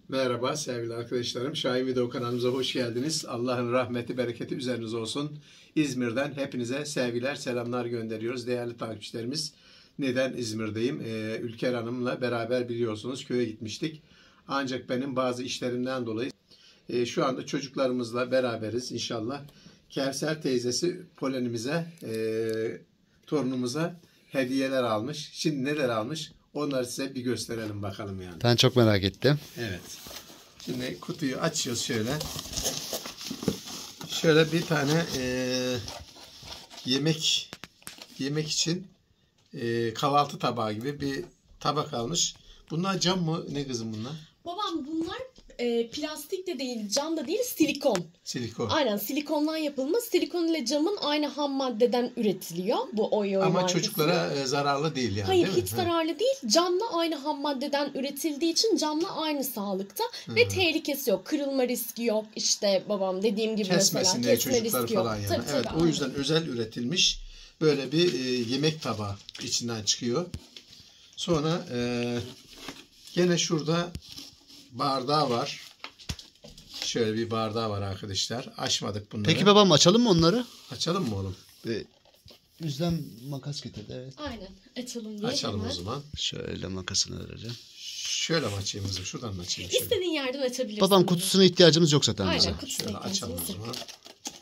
Merhaba sevgili arkadaşlarım. Şahin Video kanalımıza hoş geldiniz. Allah'ın rahmeti, bereketi üzerinize olsun. İzmir'den hepinize sevgiler, selamlar gönderiyoruz. Değerli takipçilerimiz, neden İzmir'deyim? Ülker Hanım'la beraber biliyorsunuz köye gitmiştik. Ancak benim bazı işlerimden dolayı şu anda çocuklarımızla beraberiz inşallah. Kevser teyzesi polenimize, torunumuza hediyeler almış. Şimdi neler almış? Onları size bir gösterelim bakalım yani. Ben çok merak ettim. Evet. Şimdi kutuyu açıyoruz şöyle. Şöyle bir tane yemek için kahvaltı tabağı gibi bir tabak almış. Bunlar cam mı? Ne kızım bunlar? Babam bunlar plastik de değil, cam da değil, silikon. Silikon. Aynen, silikondan yapılmış. Silikon ile camın aynı ham maddeden üretiliyor bu oy Ama markası. çocuklara zararlı değil yani. Hayır, değil mi? hiç zararlı değil. Camla aynı ham maddeden üretildiği için camla aynı sağlıkta ve tehlikesi yok. Kırılma riski yok. İşte babam dediğim gibi Kesmesin mesela diye kesme çocuklar riski falan yok. yani. Tabii, Evet, tabii, o yüzden özel üretilmiş böyle bir yemek tabağı içinden çıkıyor. Sonra gene şurada bardağı var. Şöyle bir bardağı var arkadaşlar. Açmadık bunları. Peki babam açalım mı onları? Açalım mı oğlum? Yüzden makas getirdi, evet. Aynen, açalım diye. Açalım hemen. o zaman. Şöyle makasını vereceğim. Şöyle mi açayım kızım? Şuradan mı açayım? Şöyle. İstediğin yerden açabilirsin. Babam kutusuna ihtiyacımız yok zaten bize. Aynen, kutusuna Şöyle açalım o ihtiyacımız yok. zaman.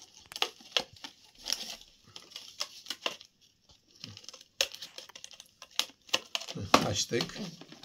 Açtık.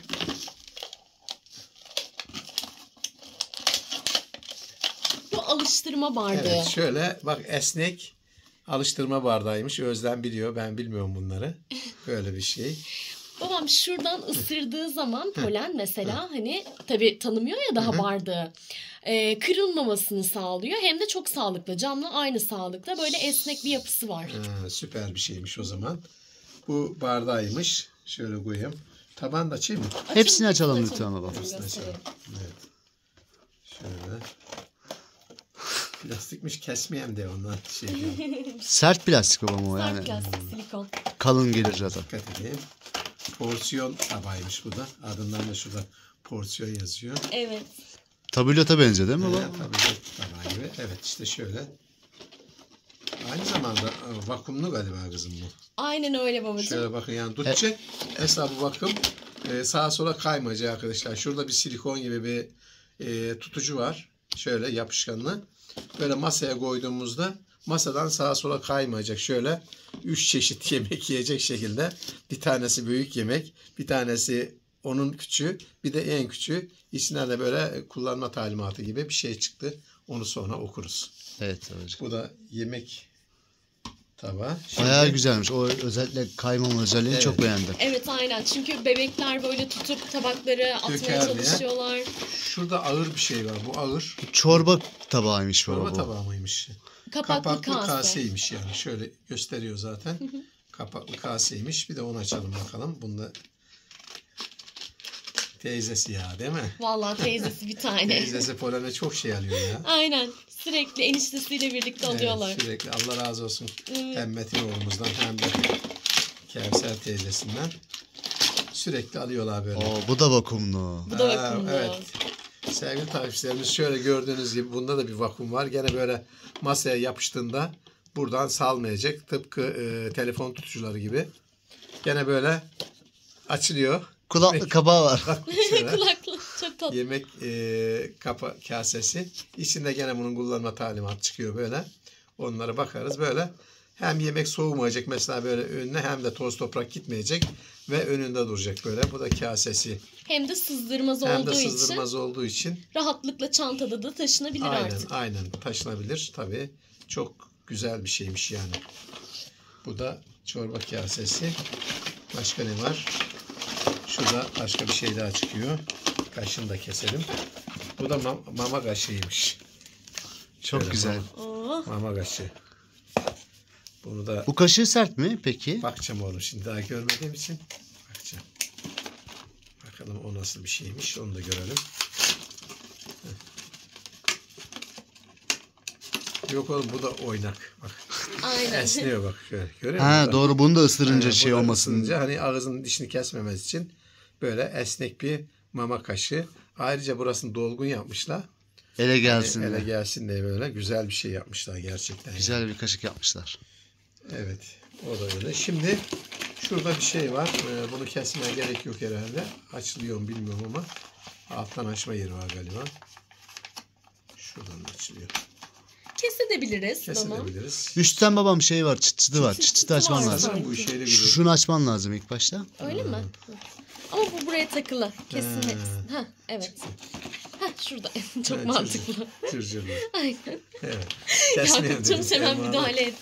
Bu alıştırma bardağı. Evet, şöyle bak, esnek alıştırma bardağıymış. Özlem biliyor. Ben bilmiyorum bunları. Böyle bir şey. Babam şuradan ısırdığı zaman polen mesela hani tabii tanımıyor ya daha bardağı. Kırılmamasını sağlıyor. Hem de çok sağlıklı. Camla aynı sağlıkta. Böyle esnek bir yapısı var. Süper bir şeymiş o zaman. Bu bardağıymış. Şöyle koyayım. Taban da açayım mı? Hepsini açalım lütfen babam. Hepsini açalım. Evet. Şöyle. Plastikmiş, kesmeyeyim de ondan şey diyorum. Sert plastik babam o yani. Sert plastik, silikon. Kalın gelir zaten. Dikkat edeyim. Porsiyon tabağıymış bu da. Adından da şurada porsiyon yazıyor. Evet. Tabulota benziyor değil mi baba? Tabii tabağı gibi. Evet, işte şöyle. Aynı zamanda vakumlu galiba kızım bu. Aynen öyle babacığım. Şöyle bakın yani tutacak. Hesabı vakum. Sağa sola kaymayacak arkadaşlar. Şurada bir silikon gibi bir tutucu var. Şöyle yapışkanlı. Böyle masaya koyduğumuzda masadan sağa sola kaymayacak. Şöyle 3 çeşit yemek yiyecek şekilde. Bir tanesi büyük yemek. Bir tanesi onun küçüğü. Bir de en küçüğü. İçinden de böyle kullanma talimatı gibi bir şey çıktı. Onu sonra okuruz. Evet babacığım. Bu da yemek tabağı. Bayağı güzelmiş. O özellikle kaymama özelliğini çok beğendim. Evet aynen. Çünkü bebekler böyle tutup tabakları atmaya Döker diye. çalışıyorlar. Şurada ağır bir şey var. Bu ağır. Çorba tabağıymış baba Çorba bu. tabağı mıymış? Kapaklı kase. kaseymiş yani. Şöyle gösteriyor zaten. Kapaklı kaseymiş. Bir de onu açalım bakalım. Bunda teyzesi ya, değil mi? Vallahi teyzesi bir tane. Teyzesi Polen'e çok şey alıyor ya. Aynen. Sürekli eniştesiyle birlikte alıyorlar. Evet, sürekli. Allah razı olsun. Evet. Hem Metin oğlumuzdan hem de Kevser teyzesinden. Sürekli alıyorlar böyle. Bu da vakumlu. Bu da vakumlu. Evet. Sevgili takipçilerimiz, şöyle gördüğünüz gibi bunda da bir vakum var. Gene böyle masaya yapıştığında buradan salmayacak. Tıpkı telefon tutucuları gibi. Gene böyle açılıyor. Kulaklı kabağı var. Şöyle Kulaklı. Çok tatlı. yemek kasesi. İçinde gene bunun kullanma talimatı çıkıyor böyle. Onlara bakarız böyle. Hem yemek soğumayacak mesela böyle önüne, hem de toz toprak gitmeyecek ve önünde duracak böyle. Bu da kasesi. Hem de sızdırmaz Hem de olduğu sızdırmaz için olduğu için rahatlıkla çantada da taşınabilir artık. aynen taşınabilir tabii. Çok güzel bir şeymiş yani. Bu da çorba kasesi. Başka ne var? Şurada başka bir şey daha çıkıyor. Kaşını da keselim. Bu da mama kaşığıymış. Çok Şöyle güzel. Mama kaşığı. Bunu da Bu kaşığı sert mi peki? bakacağım oğlum, şimdi daha görmediğim için bakacağım. Bakalım o nasıl bir şeymiş, onu da görelim. Yok oğlum, bu da oynak. Bak. Aynen. Esniyor bak şöyle. Görüyor musun? Ha doğru, bunu da ısırınca Evet, şey bunu olmasın. ısırınca hani ağzının dişini kesmemesi için böyle esnek bir mama kaşığı. Ayrıca burasını dolgun yapmışlar. Ele gelsin. Ele diye. gelsin diye böyle güzel bir şey yapmışlar gerçekten. Güzel bir kaşık yapmışlar. Evet. O da öyle. Şimdi şurada bir şey var. Bunu kesmeye gerek yok herhalde. Açılıyor mu bilmiyorum ama alttan açma yeri var galiba. Şuradan açılıyor. Kesebiliriz. Kesebiliriz. Üstten babam şey var, çıt çıtı var. Çıt çıtı açman var. lazım. Sanırım bu şeyle güzel. Şunu açman lazım ilk başta. Öyle mi? Ama bu buraya takılı. Kesin. Ha, evet. Ha, şurada. Çok mantıklı. Tırcırlı. Aynen. Evet. Yakup'cum hemen müdahale et.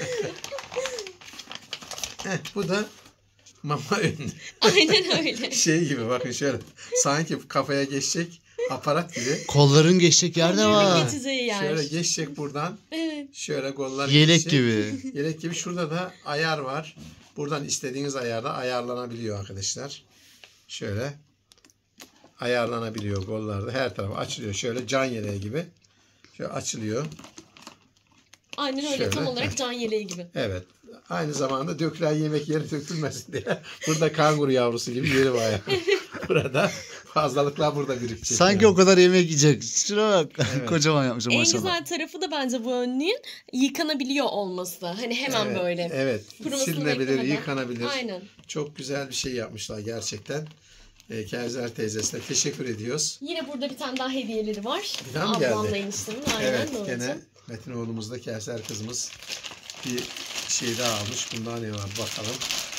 Bu da mama ünlü. Aynen öyle. Şey gibi bakın şöyle. Sanki kafaya geçecek aparat gibi. Kolların geçecek yerde var. Geçeceği yer. Şöyle geçecek buradan. Evet. Şöyle kollar Yelek geçecek. gibi. Yelek gibi. Şurada da ayar var. Buradan istediğiniz ayarda ayarlanabiliyor arkadaşlar. Şöyle ayarlanabiliyor kollarda. Her tarafı açılıyor. Şöyle can yeleği gibi. Şöyle açılıyor. Aynen öyle. Şöyle. Tam olarak can yeleği gibi. Evet. Aynı zamanda dökülen yemek yeri dökülmesin diye. Burada kanguru yavrusu gibi yeri var. Burada fazlalıklar burada birikecek. Sanki o kadar yemek yiyecek. Şuna bak. Evet. Kocaman yapmışım En maşallah. güzel tarafı da bence bu önlüğün yıkanabiliyor olması. Hani hemen Evet, böyle. Evet. Kurumasını Silinebilir, beklemeden. yıkanabilir. Aynen. Çok güzel bir şey yapmışlar gerçekten. Kevser teyzesine teşekkür ediyoruz. Yine burada bir tane daha hediyeleri var. Bir daha mı Ablamla geldi? eniştemin. Aynen Evet. doğru. Gene Metin oğlumuz da Kevser kızımız bir şey daha almış. Bunda ne var bakalım.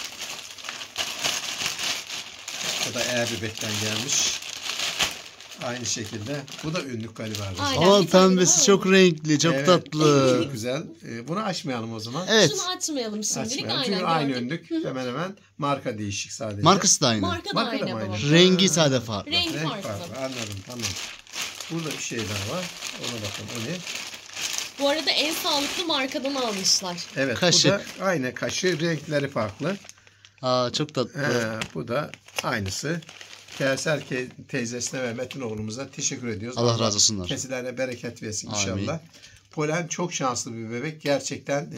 O da bebekten gelmiş. Aynı şekilde. Bu da ünlük galiba. Aynen. Ama bir tane pembesi daha çok renkli, çok Evet, tatlı. Çok güzel. Bunu açmayalım o zaman. Evet. Şunu açmayalım şimdilik. Açmayalım. Aynen Çünkü aynı gördük. önlük. Hemen hemen marka değişik sadece. Markası da aynı. Marka da Marka da aynı mı baba. aynı? Rengi sade farklı. Rengi Renk farklı. farklı. Anladım. Tamam. Burada bir şey daha var. Ona bakalım. O ne? Bu arada en sağlıklı markadan almışlar. Evet. Kaşık. Bu da aynı kaşık. Renkleri farklı. Aa çok tatlı. Bu da aynısı. Kevser teyzesine ve Metin oğlumuza teşekkür ediyoruz. Allah razı olsunlar. Kesilerine bereket versin Amin. inşallah. Polen çok şanslı bir bebek. Gerçekten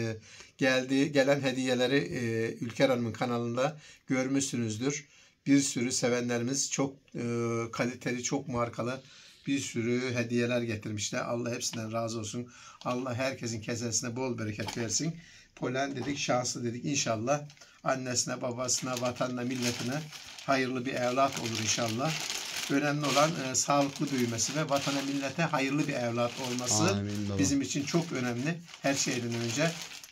gelen hediyeleri Ülker Hanım'ın kanalında görmüşsünüzdür. Bir sürü sevenlerimiz çok kaliteli, çok markalı bir sürü hediyeler getirmişler. Allah hepsinden razı olsun. Allah herkesin kesesine bol bereket versin. Polen dedik, şanslı dedik. İnşallah annesine, babasına, vatanına, milletine hayırlı bir evlat olur inşallah. Önemli olan sağlıklı büyümesi ve vatana, millete hayırlı bir evlat olması. Amin baba. Bizim için çok önemli. Her şeyden önce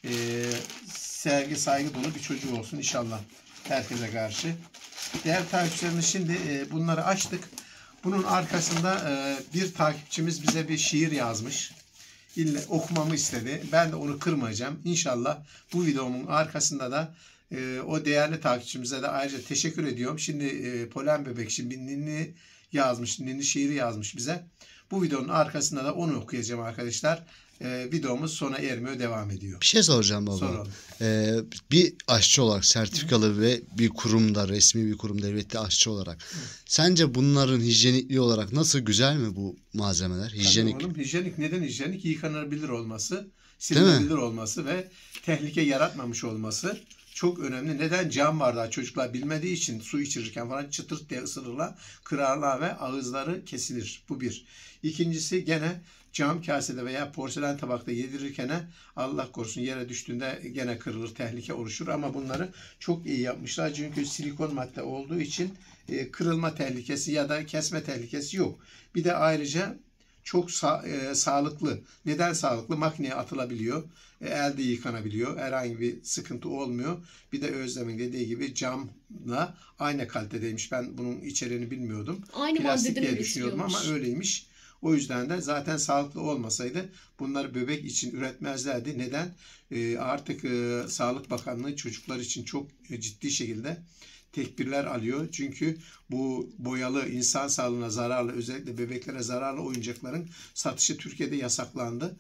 sevgi, saygı dolu bir çocuğu olsun inşallah herkese karşı. Değerli takipçilerimiz, şimdi bunları açtık. Bunun arkasında bir takipçimiz bize bir şiir yazmış. İlle okumamı istedi. Ben de onu kırmayacağım. İnşallah bu videomun arkasında da o değerli takipçimize de ayrıca teşekkür ediyorum. Şimdi Polen Bebek şimdi ninni yazmış, ninni şiiri yazmış bize. Bu videonun arkasında da onu okuyacağım arkadaşlar. Videomuz sona ermiyor, devam ediyor. Bir şey soracağım baba. Soralım. Bir aşçı olarak sertifikalı ve bir kurumda, resmi bir kurum, devletli aşçı olarak. Sence bunların hijyenikliği olarak nasıl, güzel mi bu malzemeler? Hijyenik. Tabii oğlum, hijyenik. Neden hijyenik? Yıkanabilir olması, silinebilir olması ve tehlike yaratmamış olması çok önemli. Neden? Cam bardağı çocuklar bilmediği için su içirirken falan çıtırt diye ısırırlar, kırarlar ve ağızları kesilir. Bu bir. İkincisi, gene cam kasede veya porselen tabakta yedirirken Allah korusun yere düştüğünde gene kırılır, tehlike oluşur. Ama bunları çok iyi yapmışlar. Çünkü silikon madde olduğu için kırılma tehlikesi ya da kesme tehlikesi yok. Bir de ayrıca çok sağlıklı. Neden sağlıklı? Makineye atılabiliyor. Elde yıkanabiliyor. Herhangi bir sıkıntı olmuyor. Bir de Özlem'in dediği gibi camla aynı kalitedeymiş. Ben bunun içeriğini bilmiyordum. Aynı Plastik maddeden diye düşünüyordum ama üretiliyormuş. öyleymiş. O yüzden de zaten sağlıklı olmasaydı bunları bebek için üretmezlerdi. Neden? Artık Sağlık Bakanlığı çocuklar için çok ciddi şekilde tedbirler alıyor. Çünkü bu boyalı, insan sağlığına zararlı, özellikle bebeklere zararlı oyuncakların satışı Türkiye'de yasaklandı.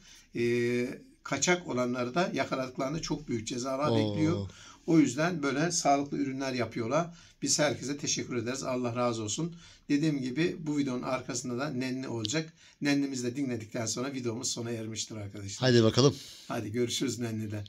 Kaçak olanları da yakaladıklarında çok büyük cezalar bekliyor. O yüzden böyle sağlıklı ürünler yapıyorlar. Biz herkese teşekkür ederiz. Allah razı olsun. Dediğim gibi bu videonun arkasında da nenni olacak. Nennimizi de dinledikten sonra videomuz sona ermiştir arkadaşlar. Hadi bakalım. Hadi görüşürüz nennide.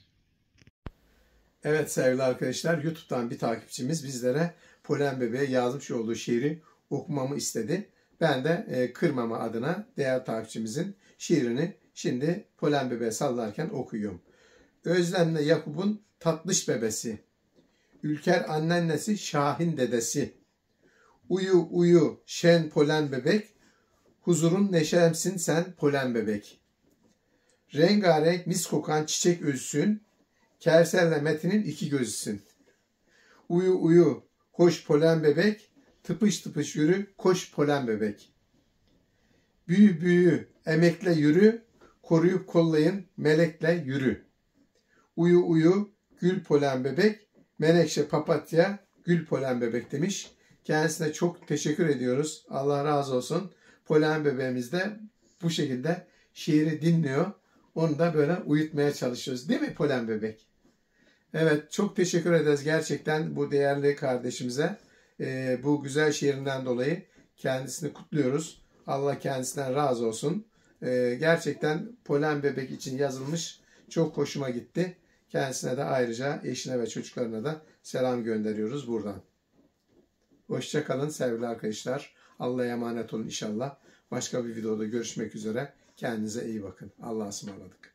Evet sevgili arkadaşlar, YouTube'dan bir takipçimiz bizlere Polen Bebe'ye yazmış olduğu şiiri okumamı istedi. Ben de kırmama adına değerli takipçimizin şiirini şimdi Polen Bebeğe sallarken okuyorum. Özlem'le Yakup'un tatlış bebesi. Ülker anneannesi Şahin dedesi. Uyu uyu şen polen bebek. Huzurun neşemsin sen polen bebek. Rengarenk mis kokan çiçek özsün. Kersel'le Metin'in iki gözüsün. Uyu uyu hoş polen bebek. Tıpış tıpış yürü koş polen bebek. Büyü büyü emekle yürü. Koruyup kollayın melekle yürü. Uyu uyu gül polen bebek. Menekşe papatya gül polen bebek demiş. Kendisine çok teşekkür ediyoruz. Allah razı olsun. Polen bebeğimiz de bu şekilde şiiri dinliyor. Onu da böyle uyutmaya çalışıyoruz. Değil mi Polen bebek? Evet, çok teşekkür ederiz gerçekten bu değerli kardeşimize. Bu güzel şiirinden dolayı kendisini kutluyoruz. Allah kendisinden razı olsun. Gerçekten Polen bebek için yazılmış. Çok hoşuma gitti. Kendisine de ayrıca eşine ve çocuklarına da selam gönderiyoruz buradan. Hoşça kalın sevgili arkadaşlar. Allah'a emanet olun inşallah. Başka bir videoda görüşmek üzere. Kendinize iyi bakın. Allah'a ısmarladık.